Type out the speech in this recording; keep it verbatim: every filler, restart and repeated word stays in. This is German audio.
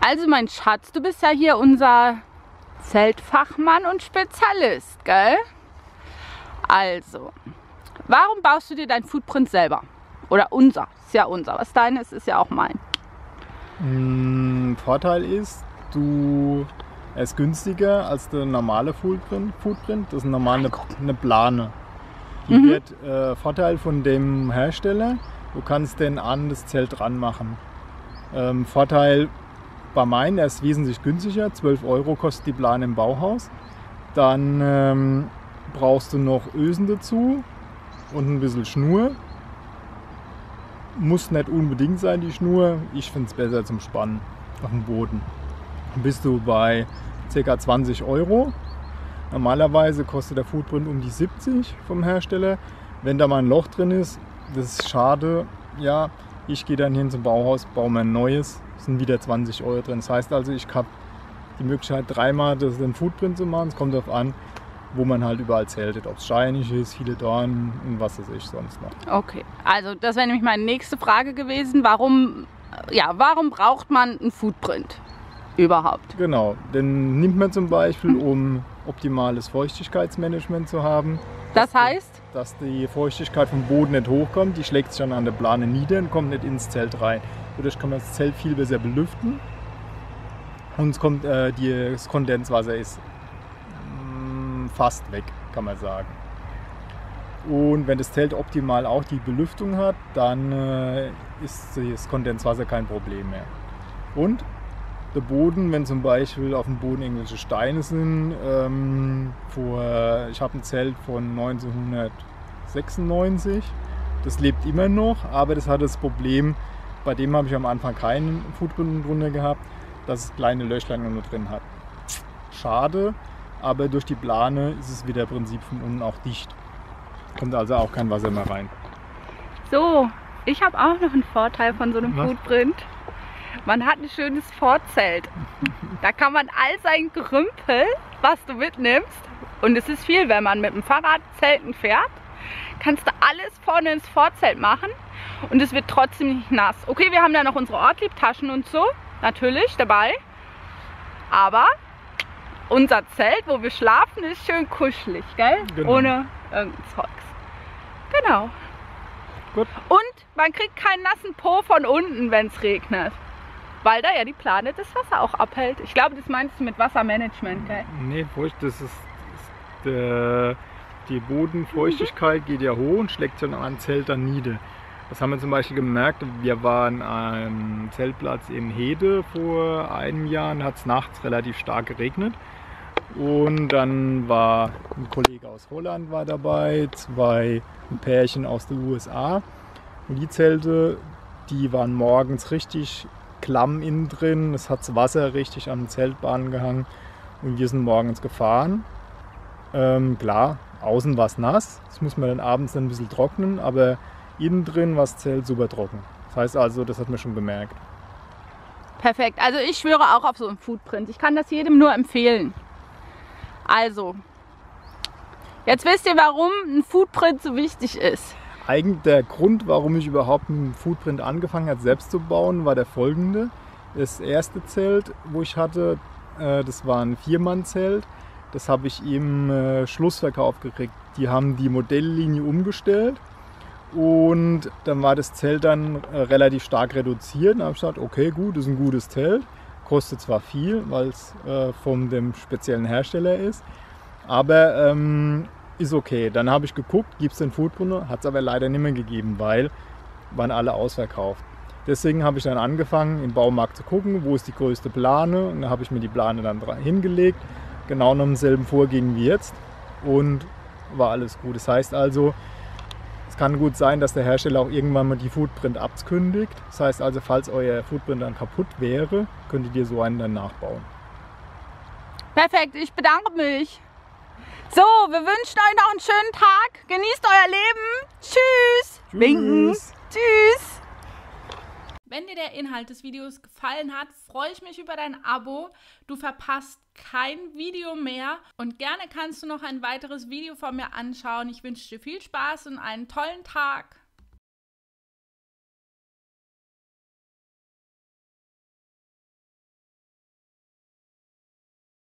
Also mein Schatz, du bist ja hier unser Zeltfachmann und Spezialist, gell? Also, warum baust du dir dein Footprint selber? Oder unser, ist ja unser. Was dein ist, ist ja auch mein. Mm, Vorteil ist, du, er ist günstiger als der normale Footprint. Footprint. Das ist normal eine, eine Plane. Die mhm. wird äh, Vorteil von dem Hersteller, du kannst den an das Zelt dran machen. Ähm, Vorteil bei meinen, er ist wesentlich günstiger, zwölf Euro kostet die Plane im Bauhaus. Dann ähm, brauchst du noch Ösen dazu und ein bisschen Schnur. Muss nicht unbedingt sein, die Schnur. Ich finde es besser zum Spannen auf dem Boden. Dann bist du bei ca. zwanzig Euro. Normalerweise kostet der Footprint um die siebzig vom Hersteller. Wenn da mal ein Loch drin ist, das ist schade. Ja, ich gehe dann hin zum Bauhaus, baue mir ein neues. Sind wieder zwanzig Euro drin. Das heißt also, ich habe die Möglichkeit, dreimal das, den Footprint zu machen. Es kommt darauf an, wo man halt überall zeltet. Ob es steinig ist, viele Dornen und was weiß ich sonst noch. Okay, also das wäre nämlich meine nächste Frage gewesen. Warum, ja, warum braucht man einen Footprint überhaupt? Genau, den nimmt man zum Beispiel, um optimales Feuchtigkeitsmanagement zu haben. Das heißt? Dass die Feuchtigkeit vom Boden nicht hochkommt, die schlägt sich dann an der Plane nieder und kommt nicht ins Zelt rein. Dadurch kann man das Zelt viel besser belüften und es kommt, äh, die, das Kondenswasser ist mh, fast weg, kann man sagen. Und wenn das Zelt optimal auch die Belüftung hat, dann äh, ist das Kondenswasser kein Problem mehr. Und der Boden, wenn zum Beispiel auf dem Boden irgendwelche Steine sind, ähm, vor, ich habe ein Zelt von neunzehnhundertsechsundneunzig, das lebt immer noch, aber das hat das Problem, bei dem habe ich am Anfang keinen Footprint drunter gehabt, dass es kleine Löchlein nur drin hat. Schade, aber durch die Plane ist es wieder im Prinzip von unten auch dicht. Kommt also auch kein Wasser mehr rein. So, ich habe auch noch einen Vorteil von so einem Was? Footprint. Man hat ein schönes Vorzelt. Da kann man all sein Gerümpel, was du mitnimmst, und es ist viel, wenn man mit dem Fahrrad zelten fährt, kannst du alles vorne ins Vorzelt machen und es wird trotzdem nicht nass. Okay, wir haben ja noch unsere Ortlieb-Taschen und so, natürlich dabei, aber unser Zelt, wo wir schlafen, ist schön kuschelig, gell? Genau. Ohne irgendein Zeugs. Genau. Gut. Und man kriegt keinen nassen Po von unten, wenn es regnet. Weil da ja die Plane das Wasser auch abhält. Ich glaube, das meinst du mit Wassermanagement, gell? Nee, Feucht, das ist, ist der, die Bodenfeuchtigkeit geht ja hoch und schlägt sich dann am Zelt dann nieder. Das haben wir zum Beispiel gemerkt, wir waren am Zeltplatz in Hede vor einem Jahr und hat es nachts relativ stark geregnet. Und dann war ein Kollege aus Holland war dabei, zwei ein Pärchen aus den U S A. Und die Zelte, die waren morgens richtig klamm innen drin, es hat das Wasser richtig an den Zeltbahnen gehangen und wir sind morgens gefahren. Ähm, klar, außen war es nass, das muss man dann abends dann ein bisschen trocknen, aber innen drin war das Zelt super trocken. Das heißt also, das hat man schon gemerkt. Perfekt, also ich schwöre auch auf so einen Footprint. Ich kann das jedem nur empfehlen. Also, jetzt wisst ihr, warum ein Footprint so wichtig ist. Eigentlich der Grund, warum ich überhaupt einen Footprint angefangen habe, selbst zu bauen, war der folgende. Das erste Zelt, wo ich hatte, das war ein Viermann-Zelt. Das habe ich im Schlussverkauf gekriegt. Die haben die Modelllinie umgestellt und dann war das Zelt dann relativ stark reduziert. Da habe ich gesagt, okay, gut, das ist ein gutes Zelt. Kostet zwar viel, weil es von dem speziellen Hersteller ist, aber ähm, ist okay. Dann habe ich geguckt, gibt es den Footprint, hat es aber leider nicht mehr gegeben, weil waren alle ausverkauft. Deswegen habe ich dann angefangen im Baumarkt zu gucken, wo ist die größte Plane, und da habe ich mir die Plane dann hingelegt, genau nach demselben Vorgehen wie jetzt, und war alles gut. Das heißt also, es kann gut sein, dass der Hersteller auch irgendwann mal die Footprint abkündigt. Das heißt also, falls euer Footprint dann kaputt wäre, könntet ihr so einen dann nachbauen. Perfekt, ich bedanke mich. So, wir wünschen euch noch einen schönen Tag. Genießt euer Leben. Tschüss. Tschüss. Winken. Tschüss. Wenn dir der Inhalt des Videos gefallen hat, freue ich mich über dein Abo. Du verpasst kein Video mehr und gerne kannst du noch ein weiteres Video von mir anschauen. Ich wünsche dir viel Spaß und einen tollen Tag.